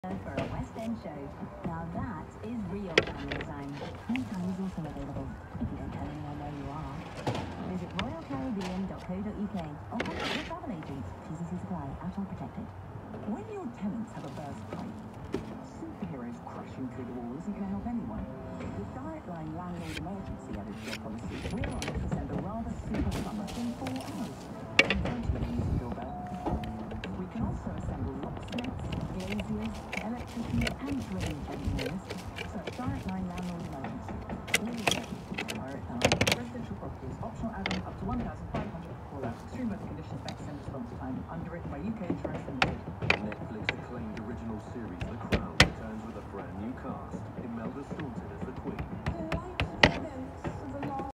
For a West End show. Now that is real family time. Anytime is also available, if you don't tell anyone where you are. Visit royalcaribbean.co.uk or contact your travel agent. TCC Supply, outdoor protected. When your tenants have a burst pipe, superheroes crashing through the wall isn't going to help anyone. With Direct Line Landlord Emergency added to your policy, we're on to send a rather super plumber in 4 hours. And don't you use a doorbell? We can also assemble locksmiths, glaziers, electricians and drainage engineers. So Direct Line Landlord Emergency. All you get is Direct Line. Residential properties, optional add-on up to 1,500 per caller. Extreme weather conditions may extend response time. Underwritten by UK